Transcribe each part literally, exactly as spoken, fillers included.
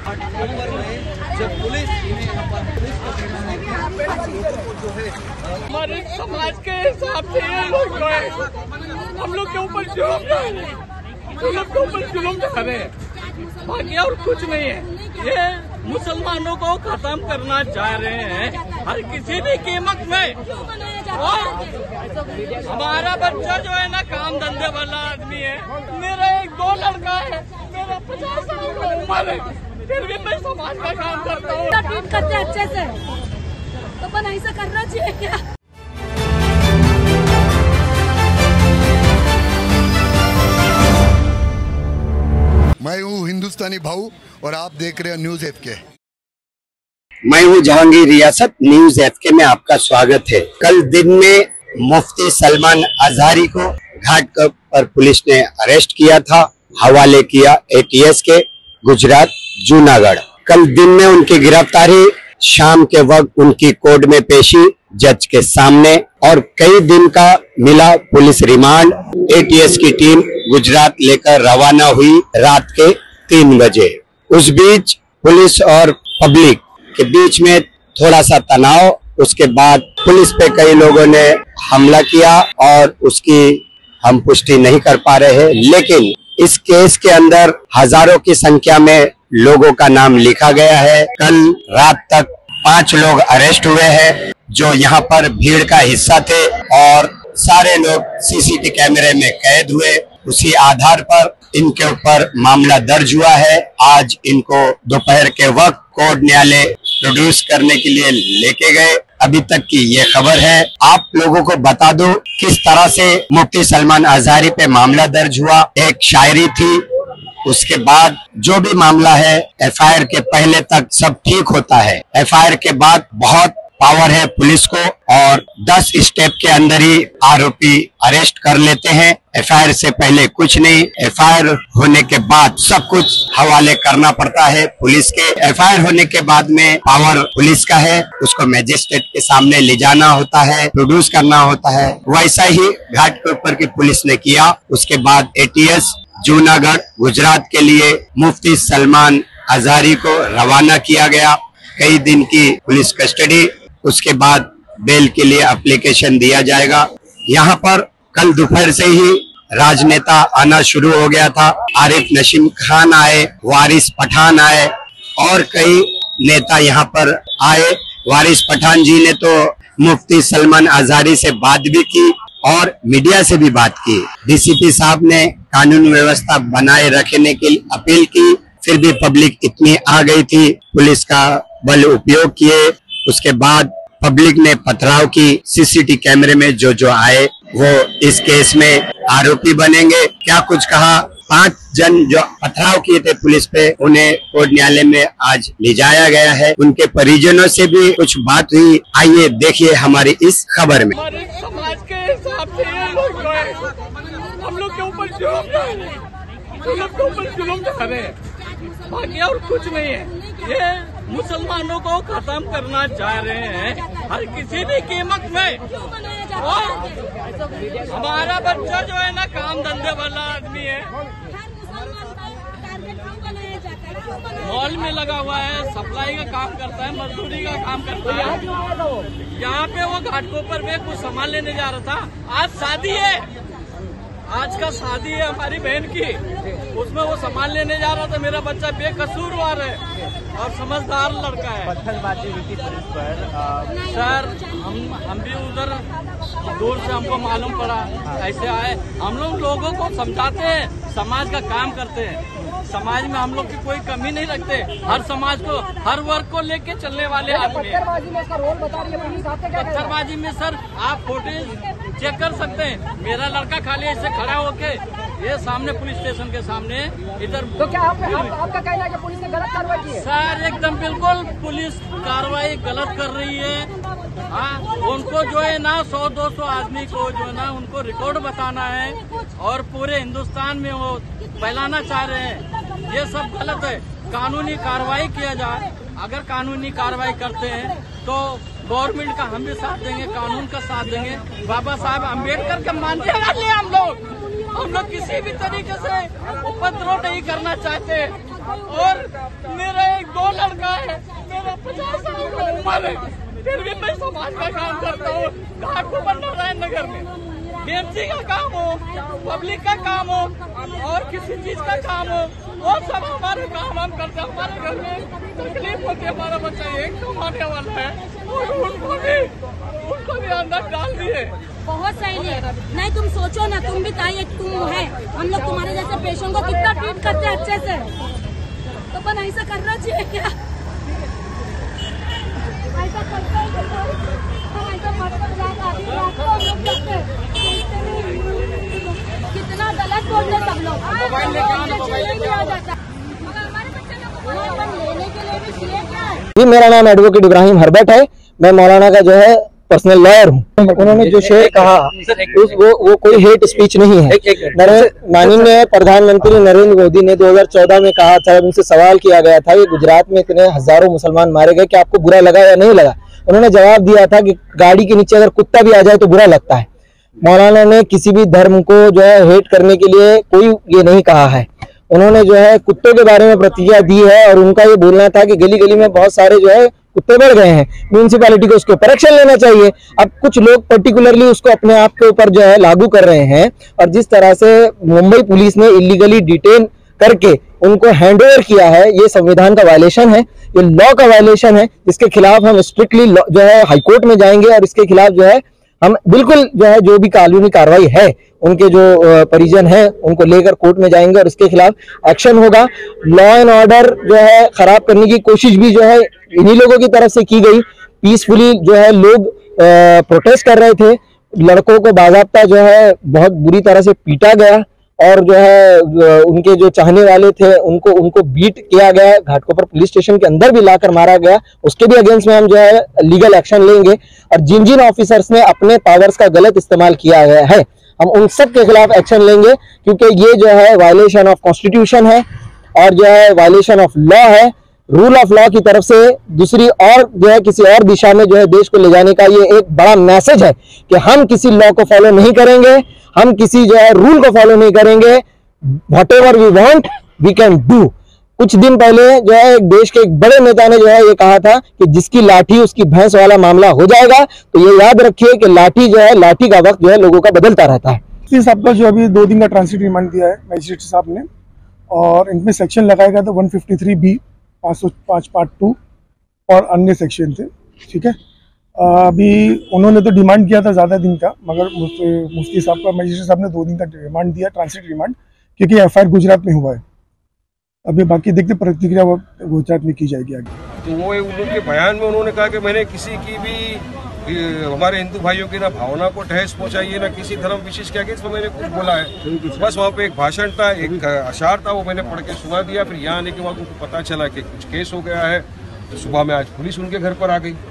घाटकोपर में जब police police को कहना है जो है हमारे समाज के हिसाब से ये लोग जो है हम लोग के ऊपर जुल्म जा रहे हैं, हम लोग के ऊपर जुल्म जा रहे हैं, बाकी और कुछ नहीं है। ये मुसलमानों को खत्म करना चाह रहे हैं हर किसी भी कीमत में। और हमारा बच्चा जो है ना काम धंधे वाला आदमी है, मेरा एक दो लड़का है, मेरा पचास साल का उम्र है, फिर भी मैं समाज का काम करता हूँ। ट्रीट करते हैं अच्छे से, तो अपन ऐसा करना चाहिए क्या? मैं हूँ हिंदुस्तानी भाऊ और आप देख रहे हैं न्यूज एफ के। मैं हूँ जहांगीर रियासत, न्यूज एफ के में आपका स्वागत है। कल दिन में मुफ्ती सलमान अजहरी को घाट पर पुलिस ने अरेस्ट किया था, हवाले किया ए टी एस के गुजरात जूनागढ़। कल दिन में उनकी गिरफ्तारी, शाम के वक्त उनकी कोर्ट में पेशी जज के सामने और कई दिन का मिला police remand. A T S की टीम गुजरात लेकर रवाना हुई रात के तीन बजे। उस बीच पुलिस और पब्लिक के बीच में थोड़ा सा तनाव, उसके बाद पुलिस पे कई लोगों ने हमला किया और उसकी हम पुष्टि नहीं कर पा रहे हैं, लेकिन इस केस के अंदर हजारों की संख्या में लोगों का नाम लिखा गया है। कल रात तक पांच लोग अरेस्ट हुए हैं जो यहाँ पर भीड़ का हिस्सा थे और सारे लोग सी सी टी वी कैमरे में कैद हुए। उसी आधार पर इनके ऊपर मामला दर्ज हुआ है। आज इनको दोपहर के वक्त कोर्ट न्यायालय प्रोड्यूस करने के लिए लेके गए। अभी तक की ये खबर है। आप लोगों को बता दो किस तरह से मुफ्ती सलमान अजहरी पे मामला दर्ज हुआ। एक शायरी थी, उसके बाद जो भी मामला है एफ आई आर के पहले तक सब ठीक होता है। एफ आई आर के बाद बहुत पावर है पुलिस को और दस स्टेप के अंदर ही आरोपी अरेस्ट कर लेते हैं। एफ आई आर से पहले कुछ नहीं, एफ आई आर होने के बाद सब कुछ हवाले करना पड़ता है पुलिस के। एफ आई आर होने के बाद में पावर पुलिस का है, उसको मैजिस्ट्रेट के सामने ले जाना होता है, प्रोड्यूस करना होता है। वैसा ही घाटकोपर की पुलिस ने किया। उसके बाद A T S Junagadh Gujarat के लिए मुफ्ती सलमान अजहरी को रवाना किया गया। कई दिन की पुलिस कस्टडी, उसके बाद बेल के लिए एप्लीकेशन दिया जाएगा। यहाँ पर कल दोपहर से ही राजनेता आना शुरू हो गया था। आरिफ नशीम खान आए, वारिस पठान आए और कई नेता यहाँ पर आए। वारिस पठान जी ने तो मुफ्ती सलमान अजहरी से बात भी की और मीडिया से भी बात की। डी सी पी साहब ने कानून व्यवस्था बनाए रखने की अपील की, फिर भी पब्लिक इतनी आ गई थी, पुलिस का बल उपयोग किए। उसके बाद पब्लिक ने पथराव की। सी सी टी वी कैमरे में जो जो आए वो इस केस में आरोपी बनेंगे। क्या कुछ कहा, पांच जन जो पथराव किए थे पुलिस पे, उन्हें कोर्ट न्यायालय में आज ले जाया गया है। उनके परिजनों से भी कुछ बात हुई। आइए देखिए हमारी इस खबर में। हमारे समाज के हिसाब से ये लोग जो है हम लोग के ऊपर जुल्म जा रहे हैं, हम लोग के ऊपर जुल्म जा रहे हैं, बाकी और कुछ नहीं है। ये मुसलमानों को खत्म करना चाह रहे हैं हर किसी भी कीमत में। और हमारा बच्चा जो है ना काम धंधे वाला आदमी है, मॉल में लगा हुआ है, सप्लाई का काम करता है, मजदूरी का काम करता है। यहाँ पे वो घाटकोपर में कुछ सामान लेने जा रहा था। आज शादी है, आज का शादी है हमारी बहन की, उसमें वो सामान लेने जा रहा था। मेरा बच्चा बेकसूरवार है और समझदार लड़का है। पत्थरबाजी हुई थी पुलिस पर। सर हम हम भी उधर दूर से हमको मालूम पड़ा, ऐसे आए। हम लोग लोगों को समझाते हैं, समाज का काम करते हैं। समाज में हम लोग की कोई कमी नहीं रखते, हर समाज को, हर वर्ग को लेके चलने वाले आदमी। पत्थरबाजी में इसका रोल बता रही है पुलिस, आपने क्या कहा? पत्थरबाजी में सर आप फुटेज चेक कर सकते हैं। मेरा लड़का खाली ऐसे खड़ा होके ये सामने पुलिस स्टेशन के सामने इधर। तो क्या आप, आप, आपका कहना है कि पुलिस ने गलत कार्रवाई की है? सर एकदम बिल्कुल पुलिस कार्रवाई गलत कर रही है। हाँ, उनको जो है ना सौ दो सौ आदमी को जो है ना उनको रिकॉर्ड बताना है और पूरे हिंदुस्तान में वो फैलाना चाह रहे हैं। ये सब गलत है। कानूनी कार्रवाई किया जाए। अगर कानूनी कार्रवाई करते हैं तो गवर्नमेंट का हम भी साथ देंगे, कानून का साथ देंगे। बाबा साहब अम्बेडकर के मानने वाले हम लोग हम लोग किसी भी तरीके से उपद्रव नहीं करना चाहते। और मेरा एक दो लड़का है, मेरा पचास साल का उम्र है, फिर भी मैं समाज का काम करता हूँ। घाटकोपर नारायण नगर में बीएमसी का काम हो, पब्लिक का काम हो और किसी चीज का काम हो, वो सब हमारे काम हम करते हैं। हमारे घर में तकलीफ होती है, हमारा बच्चा एक कमाने वाला है और उनको भी उनको भी अंदर डाल दिए। बहुत सही है। नहीं तुम सोचो ना, तुम भी ताई तुम है, हम लोग तुम्हारे जैसे पेशेंट को कितना ट्रीट करते हैं अच्छे से, तो अपन ऐसा करना चाहिए क्या? ऐसा करते हैं हम, ऐसा मत कर जाएगा कितना गलत बोल रहे सब लोग। लेने के लिए भी चाहिए क्या है? जी मेरा नाम एडवोकेट इब्राहिम हरबट है, मैं मौलाना का जो है पर्सनल लॉयर हूँ। उन्होंने जो शेर कहा उस वो वो कोई हेट स्पीच नहीं है। माननीय प्रधानमंत्री नरेंद्र मोदी ने दो हज़ार चौदह में कहा था, उनसे सवाल किया गया था कि गुजरात में इतने हजारों मुसलमान मारे गए, क्या आपको बुरा लगा या नहीं लगा? उन्होंने जवाब दिया था कि गाड़ी के नीचे अगर कुत्ता भी आ जाए तो बुरा लगता है। मौलाना ने किसी भी धर्म को जो है हेट करने के लिए कोई ये नहीं कहा है। उन्होंने जो है कुत्तों के बारे में प्रतिक्रिया दी है और उनका ये बोलना था कि गली गली में बहुत सारे जो है कुत्ते बढ़ गए हैं, म्यूनिसिपैलिटी को उसके ऊपर एक्शन लेना चाहिए। अब कुछ लोग पर्टिकुलरली उसको अपने आप के ऊपर जो है लागू कर रहे हैं और जिस तरह से मुंबई पुलिस ने इलीगली डिटेन करके उनको हैंडओवर किया है, ये संविधान का वायलेशन है, ये लॉ का वायलेशन है, जिसके खिलाफ हम स्ट्रिक्टली जो है हाईकोर्ट में जाएंगे और इसके खिलाफ जो है हम बिल्कुल जो है जो भी कानूनी कार्रवाई है, उनके जो परिजन हैं उनको लेकर कोर्ट में जाएंगे और इसके खिलाफ एक्शन होगा। लॉ एंड ऑर्डर जो है खराब करने की कोशिश भी जो है इन्हीं लोगों की तरफ से की गई। पीसफुली जो है लोग प्रोटेस्ट कर रहे थे, लड़कों को बाकायदा जो है बहुत बुरी तरह से पीटा गया और जो है उनके जो चाहने वाले थे उनको उनको बीट किया गया, घाटकोपर पुलिस स्टेशन के अंदर भी लाकर मारा गया। उसके भी अगेंस्ट में हम जो है लीगल एक्शन लेंगे और जिन जिन ऑफिसर्स ने अपने पावर्स का गलत इस्तेमाल किया गया है हम उन सब के खिलाफ एक्शन लेंगे, क्योंकि ये जो है वायलेशन ऑफ कॉन्स्टिट्यूशन है और जो है वायलेशन ऑफ लॉ है। रूल ऑफ लॉ की तरफ से दूसरी और जो है किसी और दिशा में जो है देश को ले जाने का ये एक बड़ा मैसेज है कि हम किसी लॉ को फॉलो नहीं करेंगे, हम किसी जो है रूल को फॉलो नहीं करेंगे। Whatever we want we can do. कुछ दिन पहले जो है एक देश के एक बड़े नेता ने जो है ये कहा था कि जिसकी लाठी उसकी भैंस वाला मामला हो जाएगा। तो ये याद रखिए कि लाठी जो है लाठी का वक्त जो है लोगों का बदलता रहता है। इस आपका जो अभी दो दिन का ट्रांसिट रिमांड दिया है मजिस्ट्रेट साहब ने और इनमें सेक्शन लगाया गया था वन फिफ्टी थ्री बी पाँच सौ पाँच पार्ट टू और अन्य सेक्शन थे। ठीक है, अभी उन्होंने तो डिमांड किया था ज़्यादा दिन का, मगर मुफ्ती साहब का मजिस्ट्रेट साहब ने दो दिन का रिमांड दिया, ट्रांसिट रिमांड, क्योंकि एफ आई आर गुजरात में हुआ है। अभी बाकी देखते प्रतिक्रिया वो गुजरात में की जाएगी आगे। तो वो उनके बयान में उन्होंने कहा कि मैंने किसी की भी हमारे हिंदू भाइयों की ना भावना को ठेस पहुंचाई है, ना किसी धर्म विशेष के अगेंस्ट मैंने कुछ बोला है। बस वहाँ पे एक भाषण था, एक अशार था, वो मैंने पढ़ के सुना दिया। फिर यहाँ आने के बाद उनको पता चला कि कुछ केस हो गया है। तो सुबह में आज पुलिस उनके घर पर आ गई,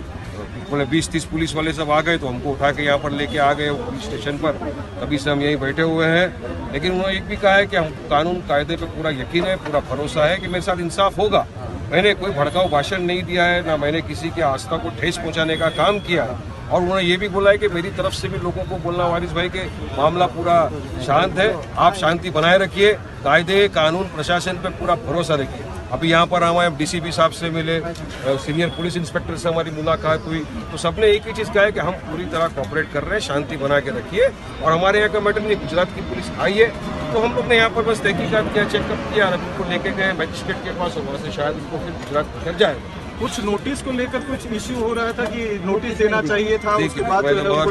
बोले बीस तीस पुलिस वाले सब आ गए, तो हमको उठा के यहाँ पर लेके आ गए पुलिस स्टेशन पर। तभी से हम यहीं बैठे हुए हैं। लेकिन उन्होंने एक भी कहा है कि हम कानून कायदे पे पूरा यकीन है, पूरा भरोसा है कि मेरे साथ इंसाफ होगा। मैंने कोई भड़काऊ भाषण नहीं दिया है, ना मैंने किसी की आस्था को ठेस पहुँचाने का काम किया है। और उन्होंने ये भी बोला है कि मेरी तरफ से भी लोगों को बोलना वारिस भाई के मामला पूरा शांत है, आप शांति बनाए रखिए, कायदे कानून प्रशासन पे पूरा भरोसा रखिए। अभी यहाँ पर हमारे डीसीपी साहब से मिले, सीनियर पुलिस इंस्पेक्टर से हमारी मुलाकात हुई, तो सबने एक ही चीज़ कहा है कि हम पूरी तरह कोऑपरेट कर रहे हैं, शांति बना के रखिए। और हमारे यहाँ का मैटर नहीं, गुजरात की पुलिस आई है, तो हम लोग ने यहाँ पर बस तहकीकात किया, चेकअप किया और उनको लेके गए मजिस्ट्रेट के पास और वहाँ से शायद उनको फिर गुजरात कर जाए। कुछ नोटिस को लेकर कुछ इश्यू हो रहा था कि नोटिस देना चाहिए था, उसके बाद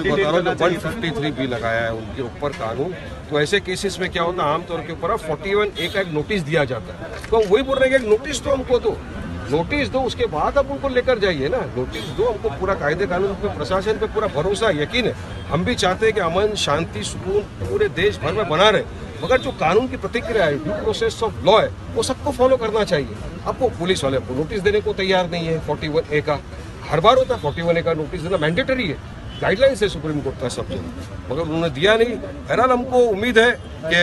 वन फिफ्टी थ्री भी लगाया है उनके ऊपर कानून। तो ऐसे केसेस में क्या होता है, आमतौर के ऊपर फोर्टी वन ए का एक नोटिस दिया जाता है। तो हम वही बोल रहे हैं कि नोटिस तो हमको दो, नोटिस दो, उसके बाद आप उनको लेकर जाइए ना। नोटिस दो, हमको पूरा कायदे कानून पे प्रशासन पे पूरा भरोसा यकीन है। हम भी चाहते हैं कि अमन शांति सुकून पूरे देश भर में बना रहे, मगर जो कानून की प्रतिक्रिया है, ड्यू प्रोसेस ऑफ लॉ है, वो सबको फॉलो करना चाहिए। आपको पुलिस वाले को नोटिस देने को तैयार नहीं है फोर्टी वन ए का, हर बार होता है फोर्टी वन ए का नोटिस देना मैंडेटरी है, गाइडलाइंस है सुप्रीम कोर्ट का सब जगह, मगर उन्होंने दिया नहीं। बहरहाल हमको उम्मीद है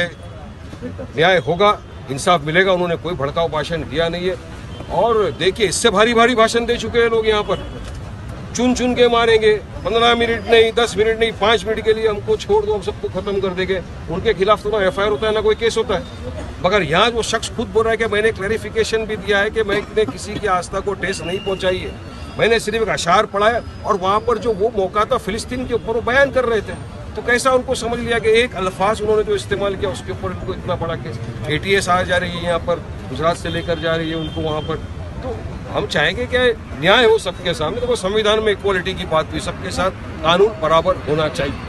कि न्याय होगा, इंसाफ मिलेगा। उन्होंने कोई भड़काऊ भाषण दिया नहीं है। और देखिए, इससे भारी भारी भाषण दे चुके हैं लोग यहाँ पर, चुन चुन के मारेंगे, पंद्रह मिनट नहीं, दस मिनट नहीं, पाँच मिनट के लिए हमको छोड़ दो, हम सबको खत्म कर देंगे। उनके खिलाफ तो ना एफ आई आर होता है ना कोई केस होता है। मगर यहाँ वो शख्स खुद बोल रहा है कि मैंने क्लैरिफिकेशन भी दिया है कि मैंने किसी की आस्था को ठेस नहीं पहुंचाई है, मैंने सिर्फ एक अशार पढ़ा है। और वहाँ पर जो वो मौका था फिलिस्तीन के ऊपर वो बयान कर रहे थे, तो कैसा उनको समझ लिया कि एक अल्फाज उन्होंने जो इस्तेमाल किया उसके ऊपर उनको इतना बड़ा केस। ए टी एस आ जा रही है यहाँ पर, गुजरात से लेकर जा रही है उनको वहाँ पर। तो हम चाहेंगे कि न्याय हो सबके सामने। तो वो संविधान में इक्वालिटी की बात हुई, सबके साथ कानून बराबर होना चाहिए।